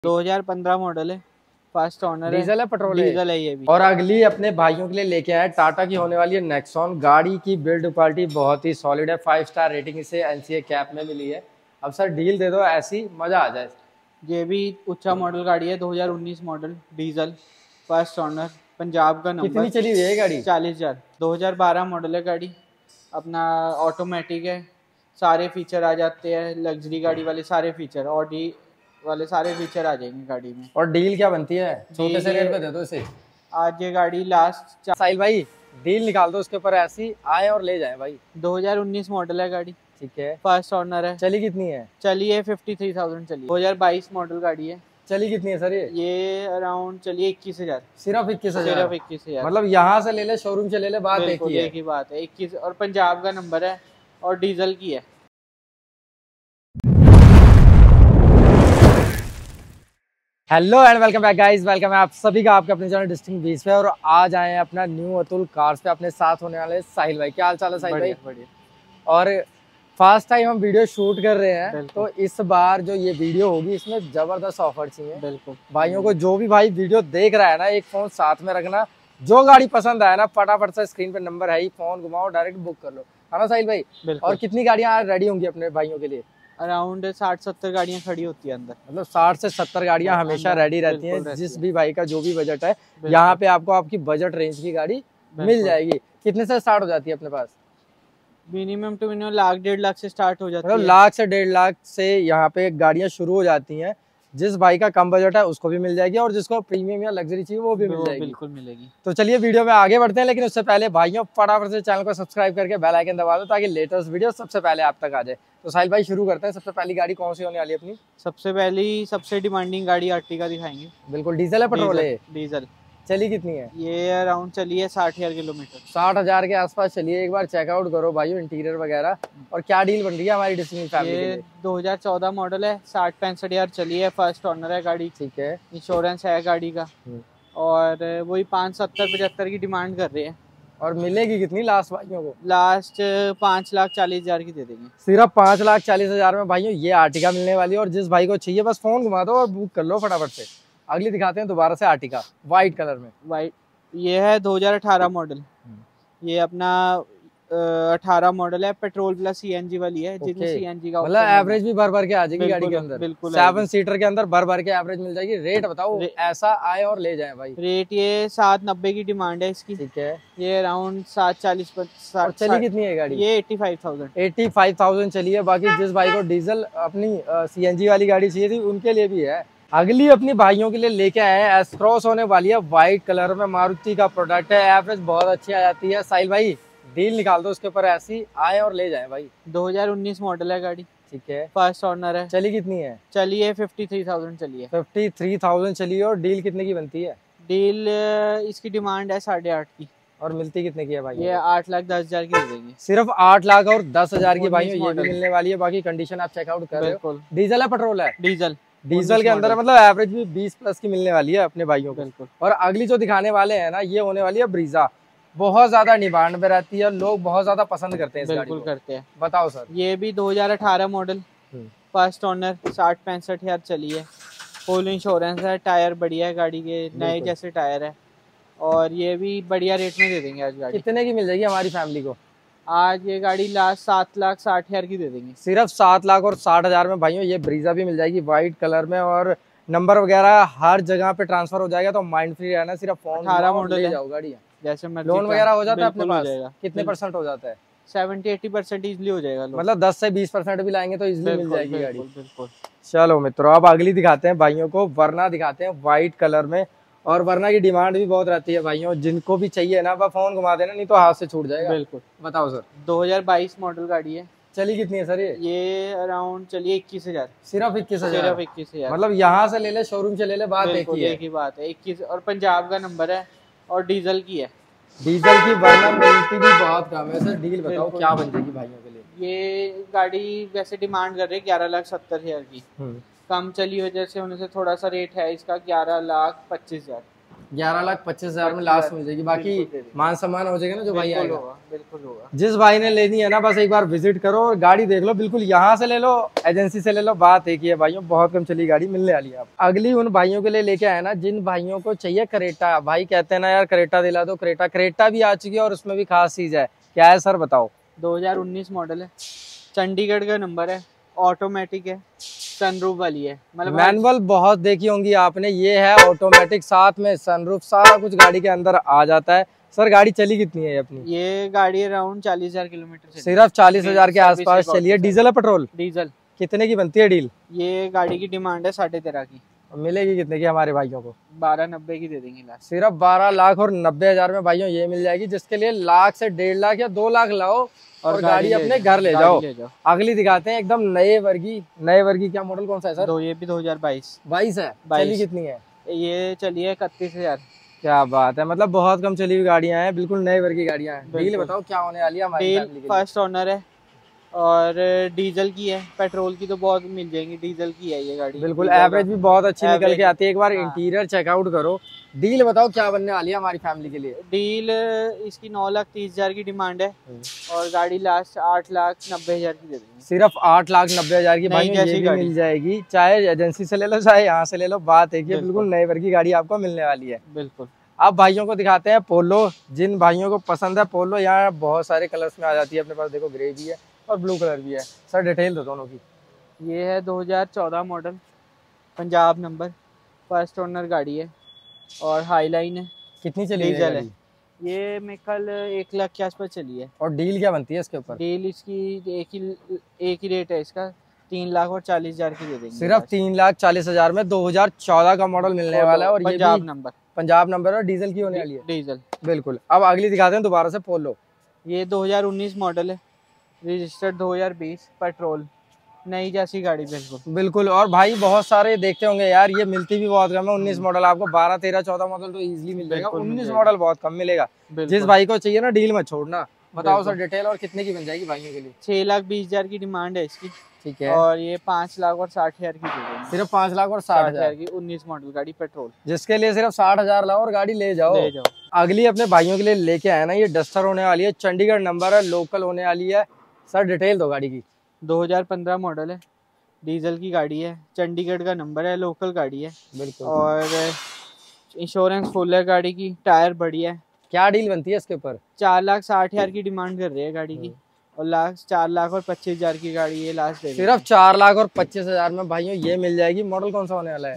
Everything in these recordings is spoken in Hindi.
2015 मॉडल है, फर्स्ट ओनर है, डीजल है पेट्रोल है? डीजल है ये भी। और अगली अपने भाइयों के लिए लेके आए टाटा की होने वाली है नेक्सॉन। गाड़ी की बिल्ड क्वालिटी बहुत ही सॉलिड है, 5 स्टार रेटिंग इसे एनसीए कैप में मिली है। अब सर डील दे दो, ऐसी मजा आ जाए। ये भी उच्चा मॉडल गाड़ी है, 2019 model, diesel, first owner, Punjab का नंबर। कितनी चली हुई है गाड़ी? 40,000। 2012 मॉडल है गाड़ी, अपना ऑटोमेटिक है, सारे फीचर आ जाते हैं, लग्जरी गाड़ी वाले सारे फीचर, ऑडी वाले सारे फीचर आ जाएंगे गाड़ी में। और डील क्या बनती है? छोटे से रेट पे दे दो इसे। आज ये गाड़ी लास्ट साहिल भाई डील निकाल दो उसके ऊपर, ऐसी आए और ले जाए भाई। 2019 मॉडल है गाड़ी, ठीक है, फर्स्ट ओनर है। चली कितनी है? चलिए 53,000 चली। 2022 मॉडल गाड़ी है। चली कितनी है सर ये अराउंड चलिए 21,000। सिर्फ 21,000? सिर्फ 21,000। मतलब यहाँ से ले ले, शोरूम से ले ले, बात एक ही बात है। 21 और पंजाब का नंबर है और डीजल की है। Hello and welcome back guys, welcome है आप सभी का आपके अपने चैनल डिस्टिंक्ट बीच पे। और आज आए हैं अपना न्यू अतुल कार्स पे, अपने साथ होने वाले साहिल भाई। क्या हाल चाल है साहिल भाई? बढ़िया। और फर्स्ट टाइम हम वीडियो शूट कर रहे हैं, तो इस बार जो ये वीडियो होगी इसमें जबरदस्त ऑफर चाहिए। बिल्कुल भाइयों को, जो भी भाई वीडियो देख रहा है ना, एक फोन साथ में रखना, जो गाड़ी पसंद आए ना फटाफट से स्क्रीन पे नंबर है ही, फोन घुमाओ डायरेक्ट बुक कर लो, है ना साहिल भाई? और कितनी गाड़ियां आज रेडी होंगी अपने भाइयों के लिए? अराउंड 60-70 गाड़ियां खड़ी होती है अंदर। मतलब 60 से 70 गाड़ियां हमेशा रेडी रहती हैं। जिस भी भाई का जो भी बजट है, यहाँ पे आपको आपकी बजट रेंज की गाड़ी मिल जाएगी। कितने से स्टार्ट हो जाती है अपने पास? मिनिमम टू मिनिमम 1,00,000-1.5 लाख से स्टार्ट हो जाती है। मतलब 1,00,000 से 1.5 लाख से यहाँ पे गाड़ियां शुरू हो जाती हैं। जिस भाई का कम बजट है उसको भी मिल जाएगी, और जिसको प्रीमियम या लग्जरी चाहिए वो भी मिल जाएगी। बिल्कुल मिलेगी। तो चलिए वीडियो में आगे बढ़ते हैं, लेकिन उससे पहले भाइयों फटाफट से चैनल को सब्सक्राइब करके बेल आइकन दबा दो, ताकि लेटेस्ट वीडियो सबसे पहले आप तक आ जाए। तो साहिल भाई शुरू करते हैं। सबसे पहली गाड़ी कौन सी होने वाली है अपनी? सबसे पहली सबसे डिमांडिंग गाड़ी आर्टिका दिखाएंगे। बिल्कुल। डीजल है पेट्रोल है? डीजल। चली कितनी है? ये अराउंड चली है 60,000 किलोमीटर। 60,000 के आसपास चलिए। एक बार चेकआउट करो भाइयों इंटीरियर वगैरह। और क्या डील बन रही है हमारी डिस्टिंक्ट फैमिली के लिए? 2014 मॉडल है, 60-65,000 चली है, फर्स्ट ओनर है गाड़ी। ठीक है, इंश्योरेंस है गाड़ी का, और वही 570-75 की डिमांड कर रहे हैं। और मिलेगी कितनी लास्ट भाइयों को? लास्ट 5,40,000 की दे देंगे। सिर्फ 5,40,000 में भाइयों ये आर्टिका मिलने वाली है। और जिस भाई को चाहिए बस फोन घुमा दो और बुक कर लो फटाफट से। अगली दिखाते हैं दोबारा से आर्टिका, व्हाइट कलर में। व्हाइट, ये है 2018 मॉडल। ये अपना 18 मॉडल है, पेट्रोल प्लस सीएनजी वाली है, जिसमें सीएनजी का मतलब एवरेज भी भर भर के आ जाएगी गाड़ी के अंदर। बिल्कुल 7 सीटर के अंदर भर भर के एवरेज मिल जाएगी। रेट बताओ ऐसा आए और ले जाए भाई। रेट ये 790 की डिमांड है इसकी। ठीक है, ये अराउंड 740। चली कितनी है गाड़ी? ये 85,000। 85,000 चली है। बाकी जिस भाई को डीजल अपनी सीएनजी वाली गाड़ी चाहिए थी उनके लिए भी है। अगली अपनी भाइयों के लिए लेके आए हैं, एस क्रॉस होने वाली है, व्हाइट कलर में, मारुति का प्रोडक्ट है, एवरेज बहुत अच्छी आ जाती है। साहिल भाई डील निकाल दो उसके ऊपर, ऐसी आए और ले जाए भाई। 2019 मॉडल है गाड़ी। ठीक है, फर्स्ट ओनर है। चली कितनी है? चलिए 53,000 चली है। 53,000 चली है। और डील कितने की बनती है? डील इसकी डिमांड है 8.5 की। और मिलती कितने की है भाई? ये 8,10,000 की दे देंगे। सिर्फ 8,10,000 की भाई ये भी मिलने वाली है। बाकी कंडीशन आप चेकआउट कर रहे हो। डीजल है पेट्रोल है? डीजल। डीजल के अंदर मतलब एवरेज भी 20 प्लस की मिलने वाली है अपने भाइयों को। बिल्कुल। और अगली जो दिखाने वाले हैं ना, ये होने वाली है ब्रीजा। बहुत ज्यादा डिमांड में रहती है, लोग बहुत ज्यादा पसंद करते हैं इस गाड़ी को। करते हैं। बताओ सर। ये भी 2018 मॉडल, फर्स्ट ओनर, 60-65,000 चली है, फुल इंश्योरेंस है, टायर बढ़िया है गाड़ी के, नए जैसे टायर है, और ये भी बढ़िया रेट में दे देंगे आज गाड़ी। कितने की मिल जाएगी हमारी फैमिली को? आज ये गाड़ी लास्ट 7,60,000 की दे देंगे। सिर्फ 7,60,000 में भाइयों ये ब्रीजा भी मिल जाएगी व्हाइट कलर में। और नंबर वगैरह हर जगह पे ट्रांसफर हो जाएगा, तो माइंड फ्री रहना। सिर्फ फोन 18 मॉडल ले जाओ गाड़ी। जैसे लोन वगैरह हो जाता है अपने पास? कितने % हो जाता है? 70-80% इजिली हो जाएगा। मतलब 10 से 20% भी लाएंगे तो इजिली मिल जाएगी गाड़ी। बिल्कुल। चलो मित्रों, अब अगली दिखाते हैं भाइयों को, वरना दिखाते हैं व्हाइट कलर में। और वरना की डिमांड भी बहुत रहती है भाइयों, जिनको भी चाहिए ना बस फोन घुमा देना, नहीं तो हाथ से छूट जाएगा। बिल्कुल। बताओ सर। 2022 मॉडल गाड़ी है। चली कितनी है सर ये अराउंड चलिए 21,000। सिर्फ 21,000? सिर्फ 21,000। मतलब यहाँ से ले ले, शोरूम से ले ले, बात एक ही बात है। 21 और पंजाब का नंबर है, और डीजल की है। डीजल की वरना मिलती भी बहुत कम है सर। डील बताओ क्या बन जाएगी भाइयों के लिए? ये गाड़ी वैसे डिमांड कर रहे हैं 11,70,000 की। कम चली वजह से होने से थोड़ा सा रेट है इसका 11,25,000। 11,25,000 में लास्ट मिल जाएगी। बाकी मान सम्मान हो जाएगा ना जो भाई आएगा। बिल्कुल होगा। जिस भाई ने लेनी है ना बस एक बार विजिट करो और गाड़ी देख लो, बिल्कुल यहाँ से ले लो एजेंसी से ले लो, बात एक ही है भाइयों, बहुत कम चली गाड़ी मिलने वाली है। आप अगली उन भाइयों के लिए लेके आए ना जिन भाइयों को चाहिए क्रेटा। भाई कहते हैं ना यार क्रेटा दिला दो, क्रेटा भी आ चुकी है और उसमें भी खास चीज है। क्या है सर बताओ? 2019 मॉडल है, चंडीगढ़ का नंबर है, ऑटोमेटिक है, सनरूफ वाली है। मतलब मैनुअल बहुत देखी होंगी आपने, ये है ऑटोमेटिक, साथ में सनरूफ, सारा कुछ गाड़ी के अंदर आ जाता है। सर गाड़ी चली कितनी है अपनी? ये गाड़ी अराउंड 40,000 किलोमीटर, सिर्फ 40,000 के आसपास चली है। डीजल है पेट्रोल? डीजल। कितने की बनती है डील? ये गाड़ी की डिमांड है 13.5 की। मिलेगी कितने की हमारे भाइयों को? 12,90 की दे देंगे लास्ट। सिर्फ 12,90,000 में भाइयों ये मिल जाएगी, जिसके लिए लाख से 1.5 लाख या 2 लाख लाओ और गाड़ी अपने घर ले जाओ। अगली दिखाते हैं एकदम नए वर्गी। क्या मॉडल कौन सा है सर? ये भी 2022 है। चली कितनी है? ये चली है 31,000। क्या बात है, मतलब बहुत कम चली हुई गाड़ियां हैं, बिल्कुल नए वर्गी गाड़ियां हैं। डील बताओ क्या होने वाली है हमारी फैमिली के लिए? फर्स्ट ओनर है और डीजल की है, पेट्रोल की तो बहुत मिल जाएंगी, डीजल की है ये गाड़ी। बिल्कुल एवरेज भी बहुत अच्छी निकल के आती है। एक बार इंटीरियर चेकआउट करो। डील बताओ क्या बनने वाली है हमारी फैमिली के लिए? डील इसकी 9,30,000 की डिमांड है और गाड़ी लास्ट 8,90,000 की दे देंगे। सिर्फ 8,90,000 की भाई ये भी मिल जाएगी, चाहे एजेंसी से ले लो चाहे यहाँ से ले लो, बात है कि बिल्कुल नए वर्गी गाड़ी आपको मिलने वाली है। बिल्कुल। अब भाइयों को दिखाते हैं पोलो। जिन भाइयों को पसंद है पोलो, यहाँ बहुत सारे कलर्स में आ जाती है अपने पास। देखो ग्रे भी है और ब्लू कलर भी है। सर डिटेल दो दोनों की। ये है 2014 model, Punjab number, first owner गाड़ी है और हाईलाइन है। कितनी चली है? डीजल है। ये मैं कल 1 लाख के आसपास चली है। और डील क्या बनती है इसके ऊपर? डील इसकी एक ही रेट है इसका, 3,40,000 की दे देंगे। सिर्फ 3,40,000 में 2014 का मॉडल मिलने वाला है और पंजाब नंबर और डीजल की होने वाली है। डीजल। बिल्कुल। अब अगली दिखाते हैं दोबारा से पोलो। ये 2019 मॉडल है, रजिस्टर्ड 2020, पेट्रोल, नई जैसी गाड़ी। बिल्कुल। और भाई बहुत सारे देखते होंगे यार, ये मिलती भी बहुत कम है। 19 मॉडल आपको 12, 13, 14 मॉडल तो इजीली मिल जाएगा, 19 मॉडल बहुत कम मिलेगा। जिस भाई को चाहिए ना डील मत छोड़ना। बताओ सर डिटेल और कितने की बन जाएगी भाइयों के लिए? 6,20,000 की डिमांड है इसकी। ठीक है। और ये 5,60,000 की दे देंगे। सिर्फ 5,60,000 की 19 मॉडल गाड़ी, पेट्रोल, जिसके लिए सिर्फ 60,000 लाओ और गाड़ी ले जाओ। अगली अपने भाइयों के लिए लेके आए ना, ये डस्टर होने वाली है, चंडीगढ़ नंबर है, लोकल होने वाली है। सर डिटेल दो गाड़ी की। 2015 मॉडल है, डीजल की गाड़ी है, चंडीगढ़ का नंबर है, लोकल गाड़ी है। बिल्कुल। और इंश्योरेंस फुल है गाड़ी की, टायर बढ़िया है। क्या डील बनती है इसके ऊपर? 4,60,000 की डिमांड कर रही है गाड़ी की और 4,25,000 की गाड़ी ये लास्ट है। सिर्फ 4,25,000 में भाइयों ये मिल जाएगी। मॉडल कौन सा होने वाला है?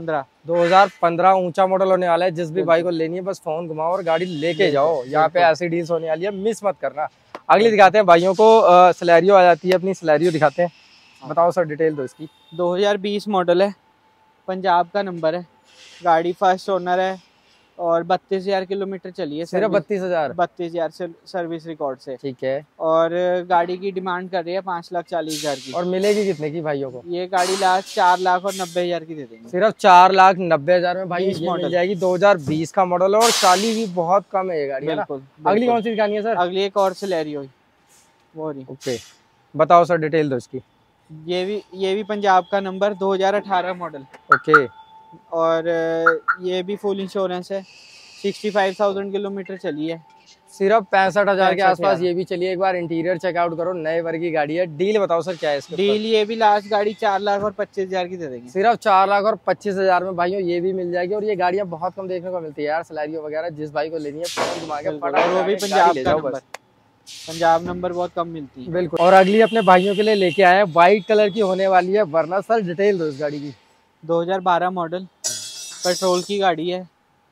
2015 ऊंचा मॉडल होने वाला है। जिस भी भाई को लेनी है बस फोन घुमाओ और गाड़ी लेके जाओ। यहाँ पे ऐसी डील्स होने वाली है, मिस मत करना। अगली दिखाते हैं भाइयों को, सिलेरियो आ जाती है अपनी, सिलेरियो दिखाते हैं। बताओ सर डिटेल दो इसकी। 2020 मॉडल है, पंजाब का नंबर है, गाड़ी फर्स्ट ओनर है और 32,000 किलोमीटर चली है। सिर्फ 32,000 सर्विस रिकॉर्ड से। ठीक है। और गाड़ी की डिमांड कर रही है 5,40,000 की। और मिलेगी कितने की भाइयों को? ये गाड़ी लास्ट 4,90,000 की दे देंगे। सिर्फ 4,90,000 में भाई ये मिल जाएगी। 2020 का मॉडल और चाली भी बहुत कम है ये गाड़ी। बिल्कुल। अगली कौन सी दिखानी है सर? अगली एक और सिलेरियो वो रही। ओके बताओ सर डिटेल दो इसकी। ये भी पंजाब का नंबर, 2018 मॉडल। ओके। और ये भी फुल इंश्योरेंस है, 65,000 किलोमीटर चली है। सिर्फ 65,000 के आसपास ये भी चलिए। एक बार इंटीरियर चेकआउट करो, नए वर्गी गाड़ी है। डील बताओ सर क्या है इसका? डील ये भी लास्ट गाड़ी 4,25,000 की दे देंगे। सिर्फ 4,25,000 में भाइयों ये भी मिल जाएगी। और ये गाड़ियां बहुत कम देखने को मिलती है यार, सिलेरियो वगैरह। जिस भाई को लेनी है फोन घुमा के फटाफट, वो भी पंजाब का नंबर, पंजाब नंबर बहुत कम मिलती है। बिल्कुल। और अगली अपने भाइयों के लिए लेके आए, व्हाइट कलर की होने वाली है वरना। सर डिटेल दो इस गाड़ी की। 2012 मॉडल, पेट्रोल की गाड़ी है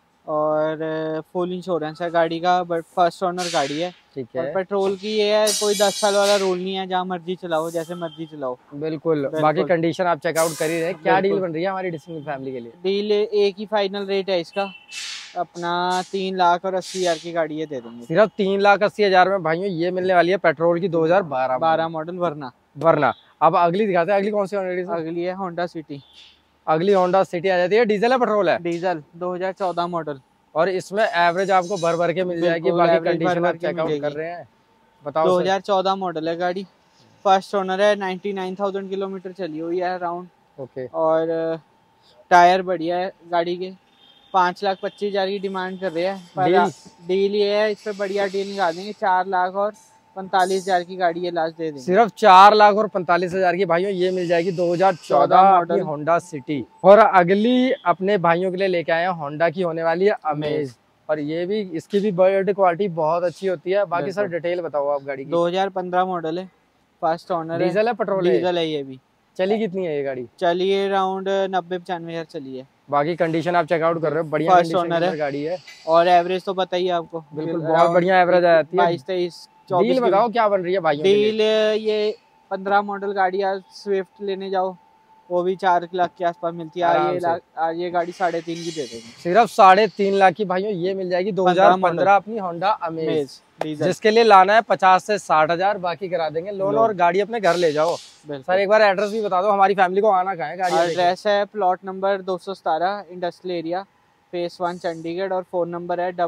और फुल इंश्योरेंस है गाड़ी का, बट फर्स्ट ओनर गाड़ी है। ठीक है। और पेट्रोल की ये है, कोई 10 साल वाला रूल नहीं है, जहाँ मर्जी चलाओ, जैसे मर्जी चलाओ। बिल्कुल। बाकी कंडीशन आप चेकआउट कर ही रहे। क्या डील बन रही है हमारी डिस्टिंग फैमिली के लिए? डील एक ही फाइनल रेट है इसका, अपना 3,80,000 की गाड़ी है दे देंगे। सिर्फ 3,80,000 में भाइयों ये मिलने वाली है, पेट्रोल की 2012 मॉडल वरना। अब अगली दिखाते हैं। अगली कौन सी होने? अगली है होंडा सिटी। अगली होंडा सिटी आ जाती है। डीजल है पेट्रोल है? Diesel, 2014 model. और इसमें एवरेज आपको भर के मिल जाएगी। बाकी कंडीशन आप चेकआउट कर रहे हैं। बताओ। 2014 मॉडल है गाड़ी, फर्स्ट ओनर है, 99,000 किलोमीटर चली हुई है अराउंड। ओके। और टायर बढ़िया है गाड़ी के 5,25,000 की डिमांड कर रहे हैं, पर डील ये है, इस पे बढ़िया डील निकाल देंगे। 4,45,000 की गाड़ी ये लास्ट दे देंगे। सिर्फ 4,45,000 की भाइयों ये मिल जाएगी 2014 मॉडल होंडा सिटी। और अगली अपने भाइयों के लिए लेके आए हैं होंडा की होने वाली है अमेज, और ये भी इसकी भी बिल्ड क्वालिटी बहुत अच्छी होती है। बाकी सर डिटेल बताओ आप गाड़ी की। 2015 मॉडल है, फर्स्ट ओनर है। डीजल है पेट्रोल है? डीजल है ये भी। चली कितनी है ये गाड़ी? चली है अराउंड 90-95,000 चली है। बाकी कंडीशन आप चेकआउट कर रहे हो, बढ़िया फर्स्ट ओनर है गाड़ी है। और एवरेज तो बताइए आपको, बिल्कुल बहुत बढ़िया एवरेज आ जाती है। 22-23 डील बताओ क्या बन रही है भाई? डील ये 15 मॉडल गाड़ी आज स्विफ्ट लेने जाओ वो भी 4 लाख के आसपास मिलती है। ये गाड़ी 3.5 की दे देंगे। सिर्फ 3.5 लाख की भाइयों ये मिल जाएगी 2015 अपनी होंडा अमेज, जिसके लिए लाना है 50 से 60,000, बाकी करा देंगे लोन और गाड़ी अपने घर ले जाओ। सर एक बार एड्रेस भी बता दो, हमारी फैमिली को आना कहाँ है गाड़ी? एड्रेस है plot number 217 industrial area phase 1 Chandigarh, और फोन नंबर है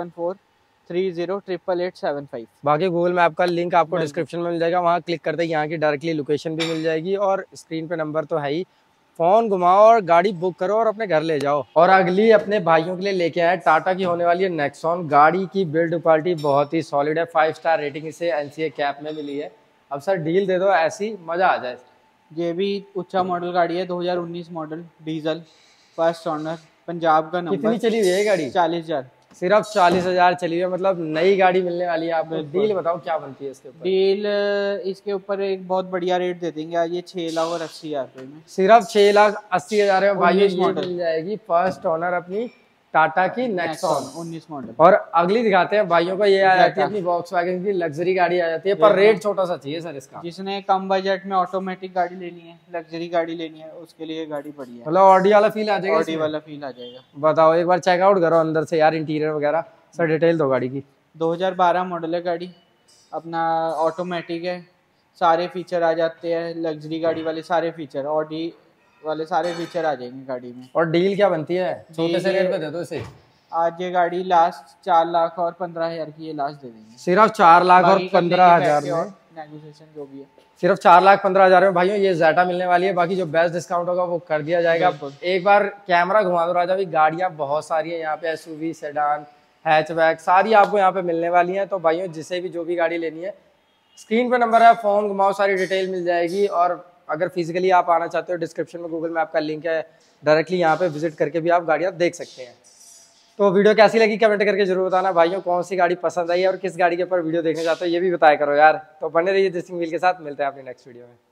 7743088875। बाकी गूगल मैप का लिंक आपको डिस्क्रिप्शन में मिल जाएगा, वहाँ क्लिक करते ही यहाँ की डायरेक्टली लोकेशन भी मिल जाएगी, और स्क्रीन पे नंबर तो है ही। फोन घुमाओ और गाड़ी बुक करो और अपने घर ले जाओ। और अगली अपने भाइयों के लिए लेके आए टाटा की होने वाली है नेक्सॉन। गाड़ी की बिल्ड क्वालिटी बहुत ही सॉलिड है, 5 स्टार रेटिंग इसे एनसीए कैप में मिली है। अब सर डील दे दो ऐसी मजा आ जाए। ये भी अच्छा मॉडल गाड़ी है, 2019 model, diesel, first owner, Punjab का नंबर। कितनी चली हुई है गाड़ी? 40,000। सिर्फ 40,000 चली हुई है, मतलब नई गाड़ी मिलने वाली है आपको। डील बताओ क्या बनती है इसके ऊपर? डील इसके ऊपर एक बहुत बढ़िया रेट दे देंगे आज, ये 6,80,000 में। सिर्फ 6,80,000 में भाई ये मिल जाएगी फर्स्ट ओनर अपनी टाटा की नेक्सॉन 19 मॉडल। और अगली दिखाते हैं भाइयों को, ये आ जाती है अपनी वॉक्सवैगन की लग्जरी गाड़ी आ जाती है, पर रेट छोटा सा चाहिए सर इसका। जिसने कम बजट में ऑटोमेटिक गाड़ी लेनी है, लग्जरी गाड़ी लेनी है, उसके लिए गाड़ी बढ़िया है। मतलब ऑडी वाला फील आ जाएगा? ऑडी वाला फील आ जाएगा। बताओ एक बार चेकआउट करो अंदर से यार, इंटीरियर वगैरह सर डिटेल दो गाड़ी की। 2012 मॉडल है गाड़ी, अपना ऑटोमेटिक है, सारे फीचर आ जाते हैं लग्जरी गाड़ी वाले, सारे फीचर ऑडी वाले सारे फीचर आ जाएंगे गाड़ी में। और डील क्या बनती है? छोटे से रेट पे दे दो इसे। आज ये गाड़ी लास्ट 4,15,000 की ये लास्ट दे देंगे। सिर्फ 4,15,000 में नेगोशिएशन जो भी है। सिर्फ 4,15,000 में भाइयों ये ज़ेटा मिलने वाली है। बाकी जो बेस्ट डिस्काउंट होगा वो कर दिया जाएगा। एक बार कैमरा घुमा दो राजा भाई, गाड़ियाँ बहुत सारी है यहाँ पे, एसयूवी, सेडान, हैचबैक, सारी आपको यहाँ पे मिलने वाली हैं। तो भाइयों जिसे भी जो भी गाड़ी लेनी है, स्क्रीन पे नंबर है, फोन घुमाओ, सारी डिटेल मिल जाएगी। और अगर फिजिकली आप आना चाहते हो, डिस्क्रिप्शन में गूगल मैप का लिंक है, डायरेक्टली यहाँ पे विजिट करके भी आप गाड़ियाँ देख सकते हैं। तो वीडियो कैसी लगी कमेंट करके जरूर बताना भाइयों, कौन सी गाड़ी पसंद आई और किस गाड़ी के ऊपर वीडियो देखना चाहते हो ये भी बताया करो यार। तो बने रहिए देसिंग व्हील के साथ, मिलते हैं अपनी नेक्स्ट वीडियो में।